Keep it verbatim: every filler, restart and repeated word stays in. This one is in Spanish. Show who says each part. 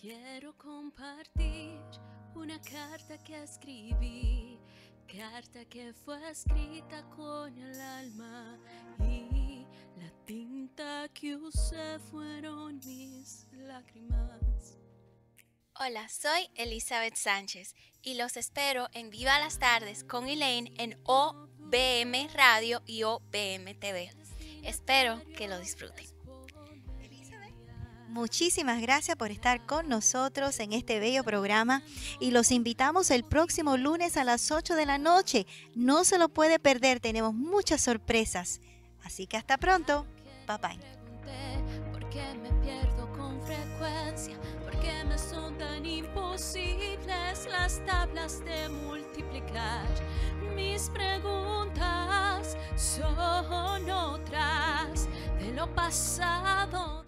Speaker 1: Quiero compartir una carta que escribí, carta que fue escrita con el alma, y la tinta que usé fueron mis lágrimas.
Speaker 2: Hola, soy Elizabeth Sánchez y los espero en Viva las Tardes con Elaine en O B M Radio y O B M T V. Espero que lo disfruten.
Speaker 3: Muchísimas gracias por estar con nosotros en este bello programa y los invitamos el próximo lunes a las ocho de la noche. No se lo puede perder, tenemos muchas sorpresas. Así que hasta pronto. Bye bye.
Speaker 1: ¿Por qué me pierdo con frecuencia? ¿Por qué me son tan imposibles las tablas de multiplicar? Mis preguntas son otras de lo pasado.